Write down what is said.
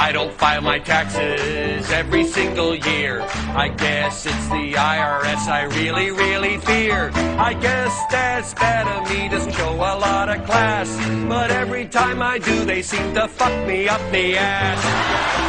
I don't file my taxes every single year. I guess it's the IRS I really, really fear. I guess that's bad of me, doesn't show a lot of class. But every time I do, they seem to fuck me up the ass.